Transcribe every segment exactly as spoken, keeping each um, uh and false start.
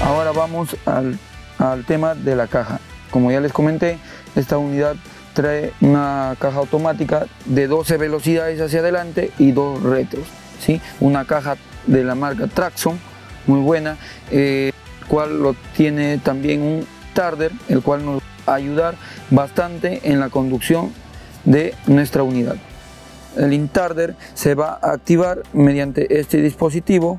Ahora vamos al, al tema de la caja. Como ya les comenté, esta unidad trae una caja automática de doce velocidades hacia adelante y dos retros, ¿sí? Una caja de la marca Traxxon, muy buena, eh, el cual lo tiene también un Tarder, el cual nos va a ayudar bastante en la conducción de nuestra unidad. El Intarder se va a activar mediante este dispositivo,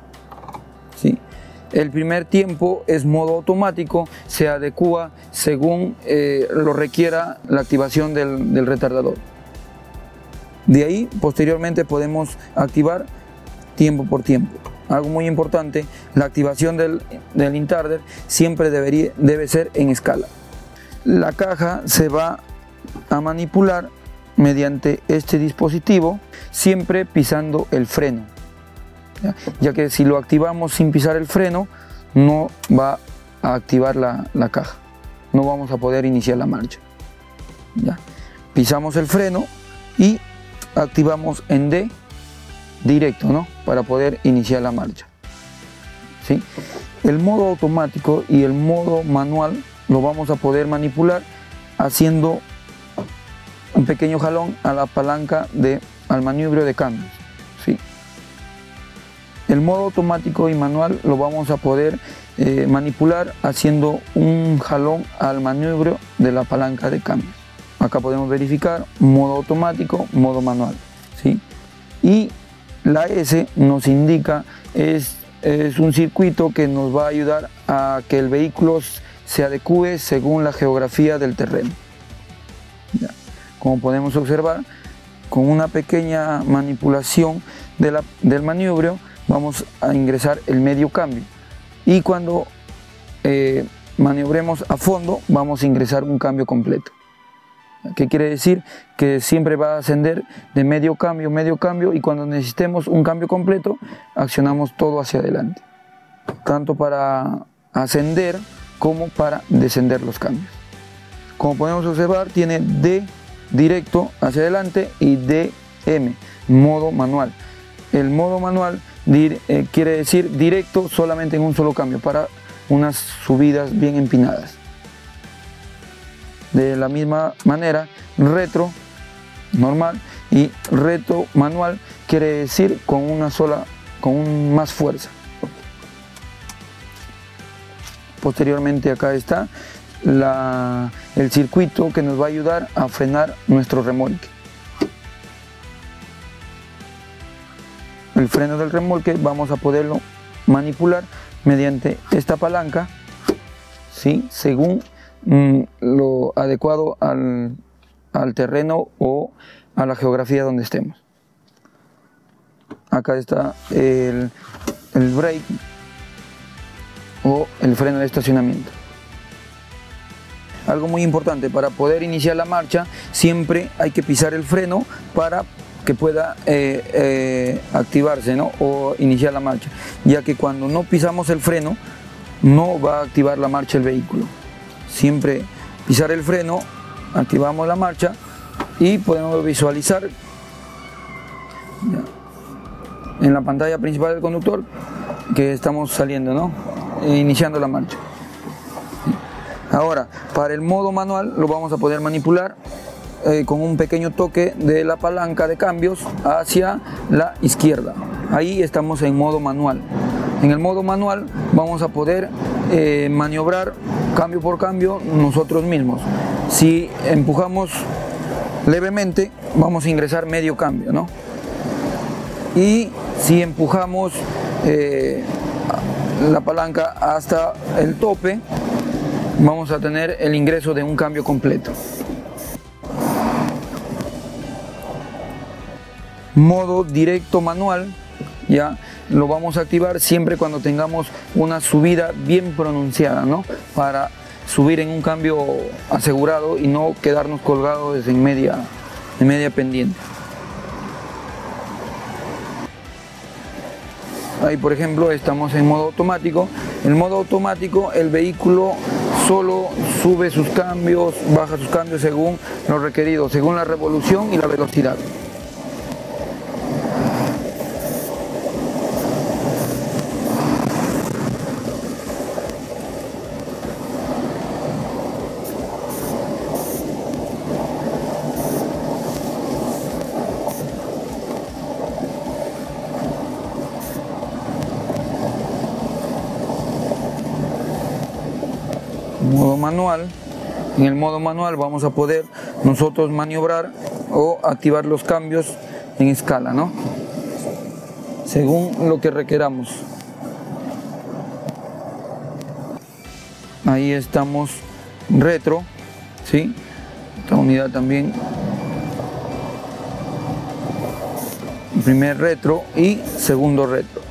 ¿sí? El primer tiempo es modo automático, se adecua según eh, lo requiera la activación del, del retardador. De ahí, posteriormente, podemos activar tiempo por tiempo. Algo muy importante, la activación del, del Intarder siempre debería, debe ser en escala. La caja se va a manipular mediante este dispositivo, siempre pisando el freno, ¿ya? ya que si lo activamos sin pisar el freno, no va a activar la, la caja, no vamos a poder iniciar la marcha. ¿Ya? Pisamos el freno y activamos en D directo, ¿no? Para poder iniciar la marcha, ¿sí? El modo automático y el modo manual lo vamos a poder manipular haciendo un pequeño jalón a la palanca de, al maniobro de cambios, ¿sí? El modo automático y manual lo vamos a poder eh, manipular haciendo un jalón al maniobro de la palanca de cambios. Acá podemos verificar modo automático, modo manual, ¿sí? Y la S nos indica, es, es un circuito que nos va a ayudar a que el vehículo se adecue según la geografía del terreno. ¿Ya? Como podemos observar, con una pequeña manipulación de la, del maniobro vamos a ingresar el medio cambio, y cuando eh, maniobremos a fondo vamos a ingresar un cambio completo. ¿Qué quiere decir? Que siempre va a ascender de medio cambio, medio cambio, y cuando necesitemos un cambio completo accionamos todo hacia adelante, tanto para ascender como para descender los cambios. Como podemos observar, tiene D directo hacia adelante y D M, modo manual. El modo manual dir, eh, quiere decir directo solamente en un solo cambio para unas subidas bien empinadas. De la misma manera, retro normal y retro manual quiere decir con una sola, con un, más fuerza. Posteriormente acá está la, el circuito que nos va a ayudar a frenar nuestro remolque. El freno del remolque vamos a poderlo manipular mediante esta palanca, ¿sí? Según mm, lo adecuado al, al terreno o a la geografía donde estemos. Acá está el, el brake o el freno de estacionamiento. Algo muy importante, para poder iniciar la marcha siempre hay que pisar el freno para que pueda eh, eh, activarse, ¿no? O iniciar la marcha, ya que cuando no pisamos el freno no va a activar la marcha el vehículo. Siempre pisar el freno, activamos la marcha y podemos visualizar ya, en la pantalla principal del conductor que estamos saliendo, ¿no? E iniciando la marcha. Ahora, para el modo manual lo vamos a poder manipular eh, con un pequeño toque de la palanca de cambios hacia la izquierda. Ahí estamos en modo manual. En el modo manual vamos a poder eh, maniobrar cambio por cambio nosotros mismos. Si empujamos levemente vamos a ingresar medio cambio, ¿no? Y si empujamos eh, la palanca hasta el tope, vamos a tener el ingreso de un cambio completo. Modo directo manual, ya lo vamos a activar siempre cuando tengamos una subida bien pronunciada, ¿no? Para subir en un cambio asegurado y no quedarnos colgados en media, en media pendiente. Ahí, por ejemplo, estamos en modo automático. En modo automático el vehículo solo sube sus cambios, baja sus cambios según lo requerido, según la revolución y la velocidad. manual. En el modo manual vamos a poder nosotros maniobrar o activar los cambios en escala, ¿no? Según lo que requeramos. Ahí estamos retro, ¿sí? Esta unidad también. Primer retro y segundo retro.